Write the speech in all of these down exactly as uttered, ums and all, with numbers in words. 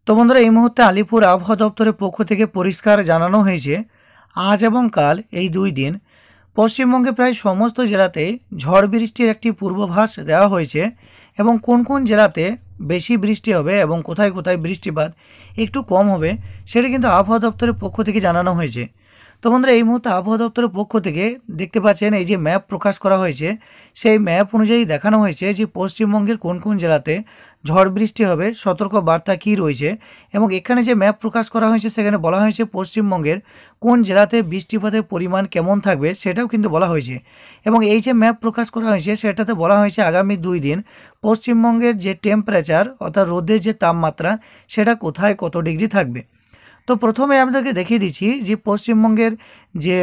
তো বন্ধুরা, এই মুহূর্তে আলিপুর আবহাওয়া দপ্তরের পক্ষ থেকে পরিষ্কার জানানো হয়েছে আজ এবং কাল এই দুই দিন পশ্চিমবঙ্গে প্রায় সমস্ত জেলাতে ঝড় বৃষ্টির একটি পূর্বাভাস দেওয়া হয়েছে এবং কোন কোন জেলাতে বেশি বৃষ্টি হবে এবং কোথায় কোথায় বৃষ্টিপাত একটু কম হবে সেটা কিন্তু আবহাওয়া দপ্তরের পক্ষ থেকে জানানো হয়েছে। তো বন্ধুরা, এই মুহূর্তে আবহাওয়া দপ্তরের পক্ষ থেকে দেখতে পাচ্ছেন এই যে ম্যাপ প্রকাশ করা হয়েছে, সেই ম্যাপ অনুযায়ী দেখানো হয়েছে যে পশ্চিমবঙ্গের কোন কোন জেলাতে ঝড় বৃষ্টি হবে, সতর্ক বার্তা কী রয়েছে। এবং এখানে যে ম্যাপ প্রকাশ করা হয়েছে সেখানে বলা হয়েছে পশ্চিমবঙ্গের কোন জেলাতে বৃষ্টিপাতের পরিমাণ কেমন থাকবে সেটাও কিন্তু বলা হয়েছে। এবং এই যে ম্যাপ প্রকাশ করা হয়েছে সেটাতে বলা হয়েছে আগামী দুই দিন পশ্চিমবঙ্গের যে টেম্পারেচার অর্থাৎ রোদের যে তাপমাত্রা সেটা কোথায় কত ডিগ্রি থাকবে। তো প্রথমে আপনাদেরকে দেখিয়ে দিচ্ছি যে পশ্চিমবঙ্গের যে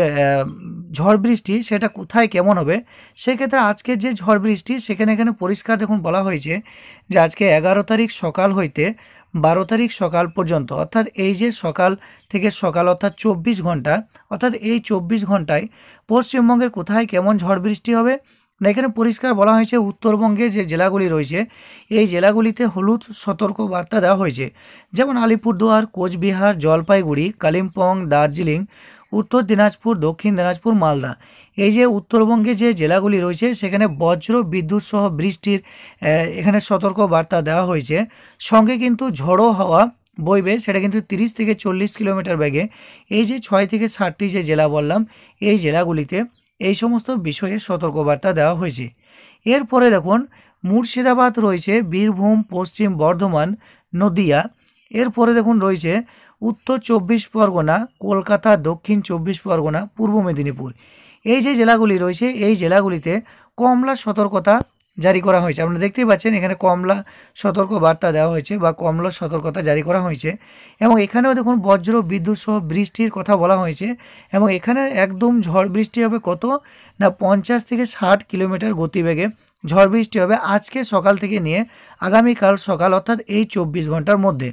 ঝড় বৃষ্টি সেটা কোথায় কেমন হবে। সেক্ষেত্রে আজকের যে ঝড় বৃষ্টি সেখানে এখানে পরিষ্কার দেখুন বলা হয়েছে যে আজকে এগারো তারিখ সকাল হইতে বারো তারিখ সকাল পর্যন্ত, অর্থাৎ এই যে সকাল থেকে সকাল অর্থাৎ চব্বিশ ঘন্টা, অর্থাৎ এই চব্বিশ ঘন্টায় পশ্চিমবঙ্গের কোথায় কেমন ঝড় বৃষ্টি হবে না এখানে পরিষ্কার বলা হয়েছে। উত্তরবঙ্গের যে জেলাগুলি রয়েছে এই জেলাগুলিতে হলুদ সতর্ক বার্তা দেওয়া হয়েছে, যেমন আলিপুরদুয়ার, কোচবিহার, জলপাইগুড়ি, কালিম্পং, দার্জিলিং, উত্তর দিনাজপুর, দক্ষিণ দিনাজপুর, মালদা। এই যে উত্তরবঙ্গে যে জেলাগুলি রয়েছে সেখানে বজ্র বিদ্যুৎ সহ বৃষ্টির এখানে সতর্ক বার্তা দেওয়া হয়েছে। সঙ্গে কিন্তু ঝড়ো হাওয়া বইবে, সেটা কিন্তু তিরিশ থেকে চল্লিশ কিলোমিটার বেগে। এই যে ছয় থেকে ষাটটি যে জেলা বললাম এই জেলাগুলিতে এই সমস্ত বিষয়ে সতর্কবার্তা দেওয়া হয়েছে। এরপরে দেখুন মুর্শিদাবাদ রয়েছে, বীরভূম, পশ্চিম বর্ধমান, নদিয়া। এরপরে দেখুন রয়েছে উত্তর চব্বিশ পরগনা, কলকাতা, দক্ষিণ চব্বিশ পরগনা, পূর্ব মেদিনীপুর। এই যে জেলাগুলি রয়েছে এই জেলাগুলিতে কমলা সতর্কতা জারি করা হয়েছে। আপনারা দেখতেই পাচ্ছেন এখানে কমলা সতর্ক বার্তা দেওয়া হয়েছে বা কমলা সতর্কতা জারি করা হয়েছে। এবং এখানেও দেখুন বজ্র বিদ্যুৎ সহ বৃষ্টির কথা বলা হয়েছে। এবং এখানে একদম ঝড় বৃষ্টি হবে কত না পঞ্চাশ থেকে ষাট কিলোমিটার গতিবেগে ঝড় বৃষ্টি হবে আজকে সকাল থেকে নিয়ে আগামীকাল সকাল অর্থাৎ এই চব্বিশ ঘন্টার মধ্যে।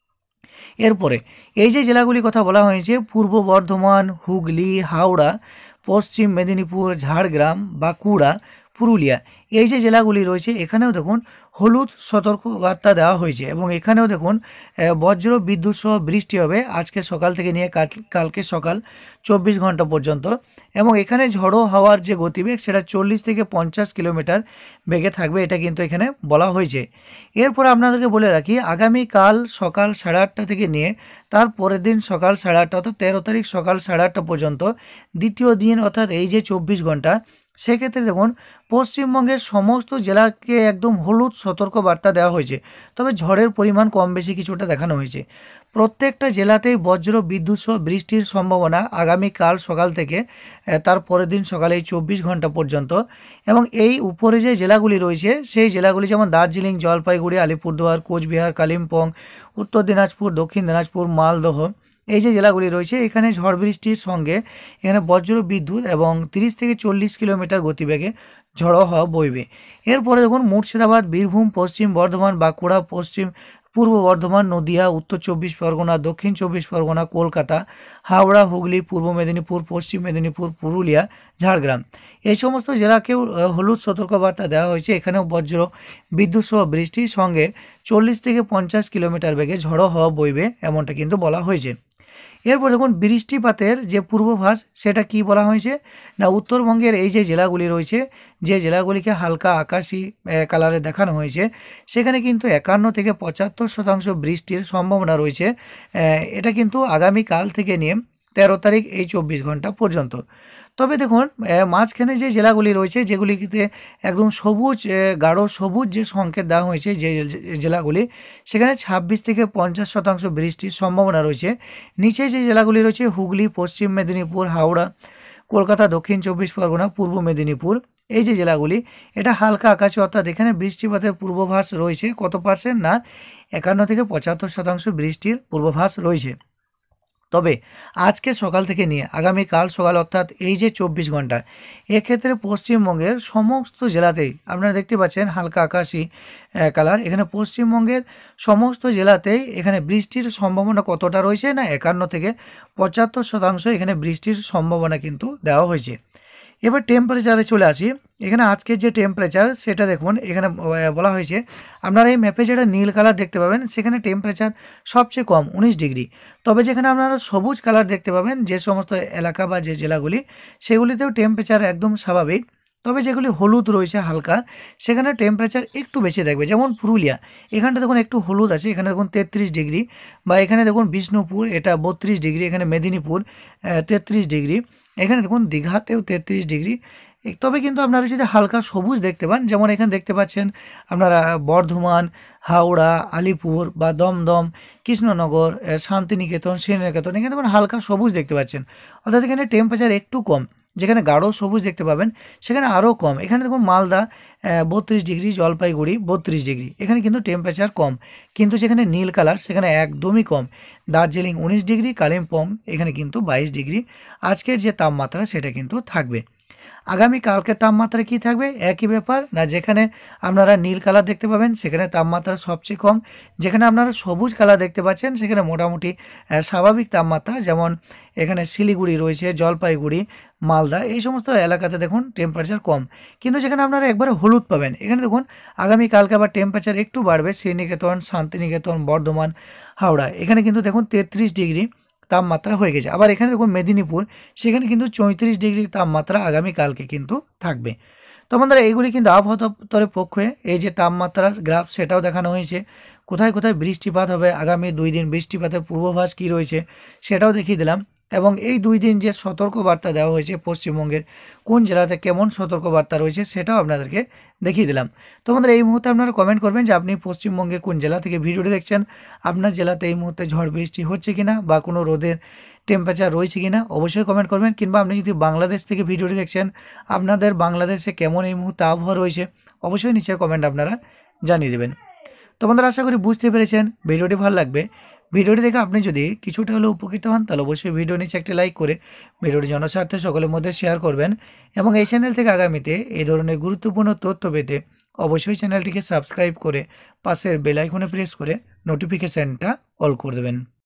এরপরে এই যে জেলাগুলির কথা বলা হয়েছে পূর্ব বর্ধমান, হুগলি, হাওড়া, পশ্চিম মেদিনীপুর, ঝাড়গ্রাম, বাঁকুড়া, পুরুলিয়া, এই যে জেলাগুলি রয়েছে এখানেও দেখুন হলুদ সতর্কবার্তা দেওয়া হয়েছে। এবং এখানেও দেখুন বজ্র বিদ্যুৎ সহ বৃষ্টি হবে আজকে সকাল থেকে নিয়ে কালকে সকাল চব্বিশ ঘন্টা পর্যন্ত। এবং এখানে ঝড়ো হাওয়ার যে গতিবেগ সেটা চল্লিশ থেকে পঞ্চাশ কিলোমিটার বেগে থাকবে, এটা কিন্তু এখানে বলা হয়েছে। এরপর আপনাদেরকে বলে রাখি আগামীকাল সকাল সাড়ে আটটা থেকে নিয়ে তার পরের দিন সকাল সাড়ে আটটা অর্থাৎ তেরো তারিখ সকাল সাড়ে আটটা পর্যন্ত দ্বিতীয় দিন অর্থাৎ এই যে চব্বিশ ঘন্টা, সেক্ষেত্রে দেখুন পশ্চিমবঙ্গের সমস্ত জেলাকে একদম হলুদ সতর্ক বার্তা দেওয়া হয়েছে। তবে ঝড়ের পরিমাণ কম বেশি কিছুটা দেখানো হয়েছে। প্রত্যেকটা জেলাতেই বজ্র বিদ্যুৎ সহ বৃষ্টির সম্ভাবনা আগামীকাল সকাল থেকে তার পরের দিন সকালে এই চব্বিশ ঘন্টা পর্যন্ত। এবং এই উপরে যে জেলাগুলি রয়েছে সেই জেলাগুলি যেমন দার্জিলিং, জলপাইগুড়ি, আলিপুরদুয়ার, কোচবিহার, কালিম্পং, উত্তর দিনাজপুর, দক্ষিণ দিনাজপুর, মালদহ, এই যে জেলাগুলি রয়েছে এখানে ঝড় বৃষ্টির সঙ্গে এখানে বজ্র বিদ্যুৎ এবং তিরিশ থেকে চল্লিশ কিলোমিটার গতিবেগে ঝড়ো হাওয়া বইবে। এরপরে দেখুন মুর্শিদাবাদ, বীরভূম, পশ্চিম বর্ধমান, বাঁকুড়া, পশ্চিম পূর্ব বর্ধমান, নদিয়া, উত্তর চব্বিশ পরগনা, দক্ষিণ চব্বিশ পরগনা, কলকাতা, হাওড়া, হুগলি, পূর্ব মেদিনীপুর, পশ্চিম মেদিনীপুর, পুরুলিয়া, ঝাড়গ্রাম, এই সমস্ত জেলাকেও হলুদ সতর্কবার্তা দেওয়া হয়েছে। এখানেও বজ্র বিদ্যুৎ সহ বৃষ্টির সঙ্গে চল্লিশ থেকে পঞ্চাশ কিলোমিটার বেগে ঝড়ো হাওয়া বইবে এমনটা কিন্তু বলা হয়েছে। এরপর দেখুন বৃষ্টিপাতের যে পূর্বাভাস সেটা কি বলা হয়েছে না উত্তরবঙ্গের এই যে জেলাগুলি রয়েছে যে জেলাগুলিকে হালকা আকাশি কালারে দেখানো হয়েছে সেখানে কিন্তু একান্ন থেকে পঁচাত্তর শতাংশ বৃষ্টির সম্ভাবনা রয়েছে। এটা কিন্তু আগামীকাল থেকে নিয়ে তেরো তারিখ এই চব্বিশ ঘন্টা পর্যন্ত। তবে দেখুন মাঝখানে যে জেলাগুলি রয়েছে যেগুলিতে একদম সবুজ গাঢ় সবুজ যে সংকেত দেওয়া হয়েছে যে জেলাগুলি সেখানে ছাব্বিশ থেকে পঞ্চাশ শতাংশ বৃষ্টির সম্ভাবনা রয়েছে। নিচে যে জেলাগুলি রয়েছে হুগলি, পশ্চিম মেদিনীপুর, হাওড়া, কলকাতা, দক্ষিণ চব্বিশ পরগনা, পূর্ব মেদিনীপুর, এই যে জেলাগুলি এটা হালকা আকাশে অর্থাৎ এখানে বৃষ্টিপাতের পূর্বাভাস রয়েছে কত পার্সেন্ট না একান্ন থেকে পঁচাত্তর শতাংশ বৃষ্টির পূর্বাভাস রয়েছে। তবে আজকে সকাল থেকে নিয়ে আগামীকাল সকাল অর্থাৎ এই যে চব্বিশ ঘন্টা এক্ষেত্রে পশ্চিমবঙ্গের সমস্ত জেলাতেই আপনারা দেখতে পাচ্ছেন হালকা আকাশি কালার, এখানে পশ্চিমবঙ্গের সমস্ত জেলাতেই এখানে বৃষ্টির সম্ভাবনা কতটা রয়েছে না একান্ন থেকে পঁচাত্তর শতাংশ এখানে বৃষ্টির সম্ভাবনা কিন্তু দেওয়া হয়েছে। এবার টেম্পারেচারে চলে আসি। এখানে আজকের যে টেম্পারেচার সেটা দেখুন, এখানে বলা হয়েছে আপনারা এই ম্যাপে যেটা নীল কালার দেখতে পাবেন সেখানে টেম্পারেচার সবচেয়ে কম উনিশ ডিগ্রি। তবে যেখানে আপনারা সবুজ কালার দেখতে পাবেন যে সমস্ত এলাকা বা যে জেলাগুলি সেগুলিতেও টেম্পারেচার একদম স্বাভাবিক। তবে যেগুলি হলুদ রয়েছে হালকা সেখানে টেম্পারেচার একটু বেশি থাকবে, যেমন পুরুলিয়া এখানটা দেখুন একটু হলুদ আছে, এখানে দেখুন তেত্রিশ ডিগ্রি, বা এখানে দেখুন বিষ্ণুপুর এটা বত্রিশ ডিগ্রি, এখানে মেদিনীপুর তেত্রিশ ডিগ্রি, এখানে দেখুন দীঘাতেও তেত্রিশ ডিগ্রি। তবে কিন্তু আপনারা যদি হালকা সবুজ দেখতে পান, যেমন এখানে দেখতে পাচ্ছেন আপনারা বর্ধমান, হাওড়া, আলিপুর বা দমদম, কৃষ্ণনগর, শান্তিনিকেতন, শ্রীনিকেতন, এখানে দেখুন হালকা সবুজ দেখতে পাচ্ছেন, অর্থাৎ এখানে টেম্পারেচার একটু কম। যেখানে গাঢ় সবুজ দেখতে পাবেন সেখানে আরও কম, এখানে দেখুন মালদা বত্রিশ ডিগ্রি, জলপাইগুড়ি বত্রিশ ডিগ্রি, এখানে কিন্তু টেম্পারেচার কম। কিন্তু যেখানে নীল কালার সেখানে একদমই কম, দার্জিলিং উনিশ ডিগ্রি, কালিম্পং এখানে কিন্তু বাইশ ডিগ্রি আজকের যে তাপমাত্রা সেটা কিন্তু থাকবে। আগামী কালকের তাপমাত্রা কি থাকবে, একই ব্যাপার না, যেখানে আপনারা নীল কালার দেখতে পাবেন সেখানে তাপমাত্রা সবচেয়ে কম, যেখানে আপনারা সবুজ কালার দেখতে পাচ্ছেন সেখানে মোটামুটি স্বাভাবিক তাপমাত্রা, যেমন এখানে শিলিগুড়ি রয়েছে, জলপাইগুড়ি, মালদা এই সমস্ত এলাকাতে দেখুন টেম্পারেচার কম। কিন্তু যেখানে আপনারা একবারে হলুদ পাবেন এখানে দেখুন আগামী কালকে আবার টেম্পারেচার একটু বাড়বে, শ্রীনিকেতন, শান্তিনিকেতন, বর্ধমান, হাওড়া এখানে কিন্তু দেখুন তেত্রিশ ডিগ্রি তাপমাত্রা হয়ে গেছে। আবার এখানে দেখুন মেদিনীপুর সেখানে কিন্তু চৌত্রিশ ডিগ্রি তাপমাত্রা আগামীকালকে কিন্তু থাকবে। তো বন্ধুরা এইগুলি কিন্তু আবহাওয়া দপ্তরের পক্ষে এই যে তাপমাত্রা গ্রাফ সেটাও দেখানো হয়েছে, কোথায় কোথায় বৃষ্টিপাত হবে, আগামী দুই দিন বৃষ্টিপাতের পূর্বাভাস কী রয়েছে সেটাও দেখিয়ে দিলাম। এবং এই দুই দিন যে সতর্কবার্তা দেওয়া হয়েছে পশ্চিমবঙ্গের কোন জেলাতে কেমন সতর্কবার্তা রয়েছে সেটাও আপনাদেরকে দেখিয়ে দিলাম। তো বন্ধুরা এই মুহূর্তে আপনারা কমেন্ট করবেন যে আপনি পশ্চিমবঙ্গের কোন জেলা থেকে ভিডিওটি দেখছেন, আপনার জেলাতে এই মুহূর্তে ঝড় বৃষ্টি হচ্ছে কিনা বা কোনো রোদের টেম্পারেচার রয়েছে কিনা অবশ্যই কমেন্ট করবেন। কিংবা আপনি যদি বাংলাদেশ থেকে ভিডিওটি দেখছেন আপনাদের বাংলাদেশে কেমন এই মুহূর্তে আবহাওয়া রয়েছে অবশ্যই নিচে কমেন্ট আপনারা জানিয়ে দেবেন। তো বন্ধুরা আশা করি বুঝতে পেরেছেন, ভিডিওটি ভালো লাগবে। ভিডিওটি দেখে আপনি যদি কিছুটা হলেও উপকৃত হন তাহলে অবশ্যই ভিডিও নিচে একটি লাইক করে ভিডিওটি জনস্বার্থে সকলের মধ্যে শেয়ার করবেন। এবং এই চ্যানেল থেকে আগামীতে এই ধরনের গুরুত্বপূর্ণ তথ্য পেতে অবশ্যই চ্যানেলটিকে সাবস্ক্রাইব করে পাশের বেল আইকনে প্রেস করে নোটিফিকেশানটা অল করে দেবেন।